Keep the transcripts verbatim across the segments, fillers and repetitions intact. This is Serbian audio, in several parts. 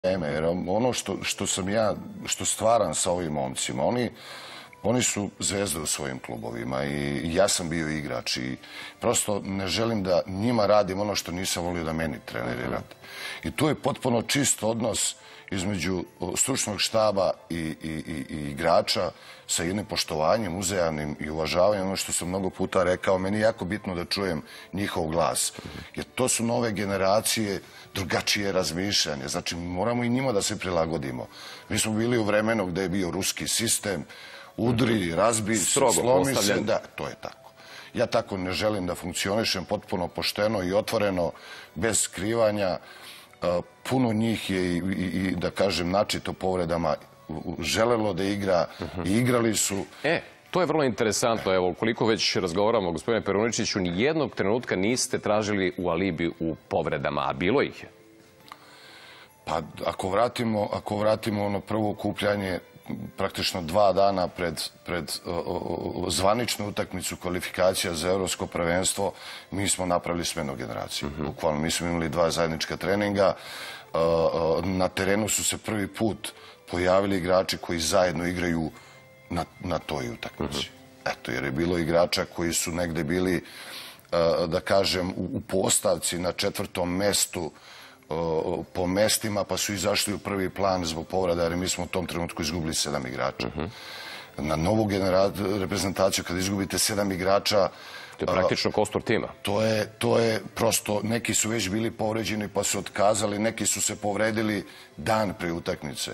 Jer ono što, što sam ja, što stvaram sa ovim momcima, oni, oni su zvezde u svojim klubovima i ja sam bio igrač i prosto ne želim da njima radim ono što nisam volio da meni treneri rade. I tu je potpuno čist odnos između stručnog štaba i, i, i, i igrača sa jednim poštovanjem, uzajamnim i uvažavanjem. Ono što sam mnogo puta rekao, meni je jako bitno da čujem njihov glas. Jer to su nove generacije, drugačije razmišljanje. Znači, moramo i njima da se prilagodimo. Mi smo bili u vremenu gde je bio ruski sistem, udri, razbi, slomi se. Da, to je tako. Ja tako ne želim da funkcionišem, potpuno pošteno i otvoreno, bez skrivanja. Puno njih je i, da kažem, načito povredama želelo da igra i igrali su. E, to je vrlo interesantno. Evo, koliko već razgovaramo, gospodine Peruničiću, nijednog trenutka niste tražili u alibi u povredama, a bilo ih je? Pa, ako vratimo, ako vratimo ono prvo okupljanje, praktično dva dana pred, pred zvaničnu utakmicu kvalifikacija za evropsko prvenstvo, mi smo napravili smenu generaciju. Bukvalno, mi smo imali dva zajednička treninga. Na terenu su se prvi put pojavili igrači koji zajedno igraju na, na toj utakmici. Eto, jer je bilo igrača koji su negde bili, da kažem, u, u postavci na četvrtom mestu po mestima, pa su izašli u prvi plan zbog povreda, jer mi smo u tom trenutku izgubili sedam igrača. Na novu reprezentaciju, kada izgubite sedam igrača... To je praktično kostur tima. To je, to je prosto, neki su već bili povređeni pa su otkazali, neki su se povredili dan pre utakmice.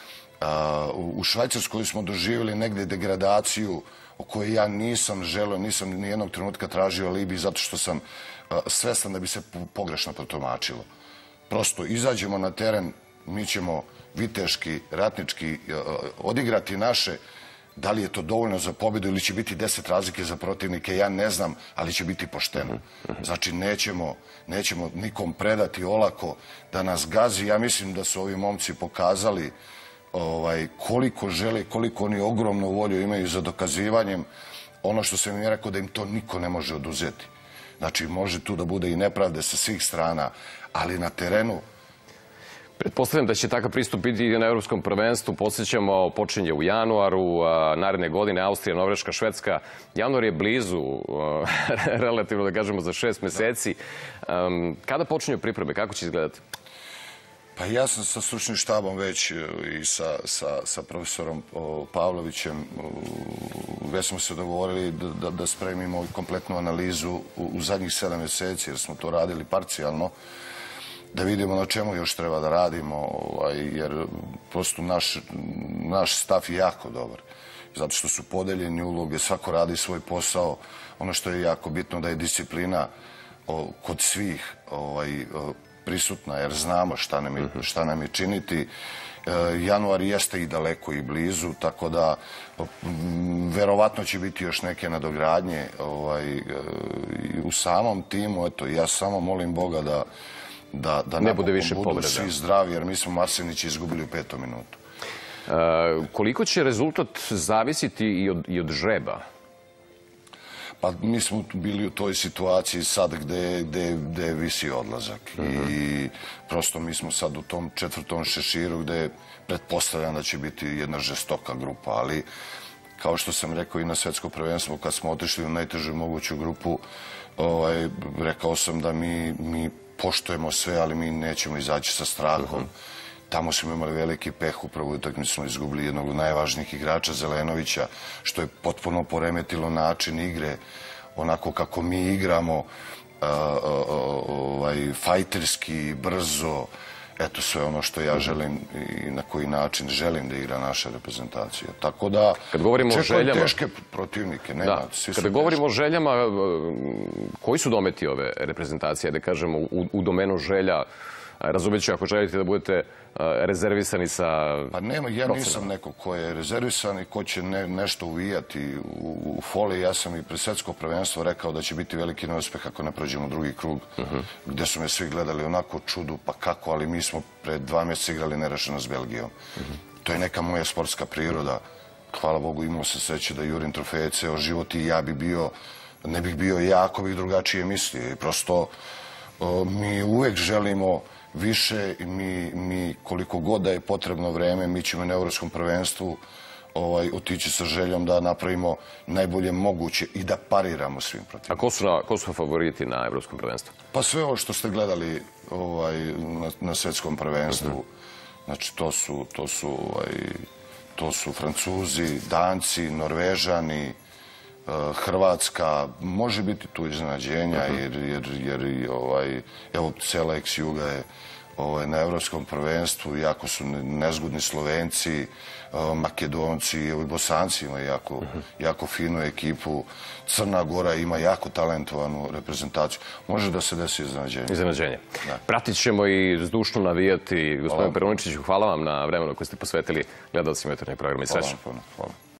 U Švajcarskoj smo doživjeli negde degradaciju o kojoj ja nisam želeo, nisam nijednog trenutka tražio alibi zato što sam svestan da bi se pogrešno protumačilo. Prosto izađemo na teren, mi ćemo viteški, ratnički odigrati naše. Da li je to dovoljno za pobjedu ili će biti deset razlike za protivnike, ja ne znam, ali će biti pošteno. Znači, nećemo, nećemo nikom predati olako da nas gazi. Ja mislim da su ovi momci pokazali ovaj, koliko žele, koliko oni ogromnu volju imaju za dokazivanjem. Ono što sam im rekao da im to niko ne može oduzeti. Znači, može tu da bude i nepravde sa svih strana, ali na terenu... Pretpostavljam da će takav pristup biti i na Evropskom prvenstvu. Podsjećamo, počinje u januaru, naredne godine Austrija, Norveška, Švedska. Januar je blizu, relativno da kažemo za šest meseci. Kada počinju pripreme? Kako će izgledati? Pa ja sam sa stručnim štabom već i sa, sa, sa profesorom Pavlovićem već smo se dogovorili da, da, da spremimo kompletnu analizu u, u zadnjih sedam meseci, jer smo to radili parcijalno, da vidimo na čemu još treba da radimo, jer prosto naš, naš stav je jako dobar. Zato što su podeljeni uloge, svako radi svoj posao. Ono što je jako bitno da je disciplina kod svih ovaj, prisutna, jer znamo šta nam je, šta nam je činiti. Januar jeste i daleko i blizu, tako da verovatno će biti još neke nadogradnje ovaj, u samom timu. Eto, ja samo molim Boga da da, da ne bude više budu povreda. Svi zdravi, jer mi smo Marsenić izgubili u petom minutu. E, koliko će rezultat zavisiti i od, i od žreba? Pa mi smo bili u toj situaciji sad gde, gde, gde visi odlazak. Uh-huh. I prosto mi smo sad u tom četvrtom šeširu gde pretpostavljam da će biti jedna žestoka grupa, ali kao što sam rekao i na svetsko prvenstvo, kad smo otišli u najtežu moguću grupu, ovaj, rekao sam da mi, mi poštujemo sve, ali mi nećemo izaći sa strahom. Tamo smo imali veliki peh, u prvoj utakmici smo izgubili jednog od najvažnijih igrača, Zelenovića, što je potpuno poremetilo način igre, onako kako mi igramo, ovaj, fajterski, brzo. Eto sve ono što ja želim i na koji način želim da igra naša reprezentacija. Tako da, čekaju teške protivnike. Nema, da. Kada govorimo o željama, koji su dometi ove reprezentacije, da kažemo, u, u domenu želja? Razumijeću ako želite da budete rezervisani sa... Pa nema, ja nisam neko ko je rezervisan i ko će ne, nešto uvijati u, u foli. Ja sam i pred svetsko prvenstvo rekao da će biti veliki neuspeh ako ne prođemo u drugi krug, uh-huh. gde su me svi gledali onako čudu, pa kako, ali mi smo pred dva mjeseca igrali nerešeno s Belgijom. Uh-huh. To je neka moja sportska priroda. Hvala Bogu, imao se sreće da jurim trofeje ceo život i ja bi bio, ne bih bio ja ako bih drugačije mislio. I prosto mi uvek želimo više i mi, mi koliko god da je potrebno vreme, mi ćemo na Evropskom prvenstvu ovaj, otići sa željom da napravimo najbolje moguće i da pariramo svim protivnicima. A ko su, na, ko su favoriti na Evropskom prvenstvu? Pa sve ovo što ste gledali ovaj, na, na svetskom prvenstvu, uh-huh. znači to su, to su, ovaj, to su Francuzi, Danci, Norvežani, Hrvatska, može biti tu iznenađenja, jer, jer, jer ovaj, evo, cela ex-juga je ovaj, na Evropskom prvenstvu, jako su nezgodni Slovenci, Makedonci, evo i Bosanci imaju jako, jako finu ekipu, Crna Gora ima jako talentovanu reprezentaciju. Može da se desi iznenađenje. Iznenađenje. Pratit ćemo i zdušno navijati. Gospodin Peruničiću, hvala vam na vremenu koje ste posvetili gledalcima jutarnjeg programa i srećno. Hvala. Hvala.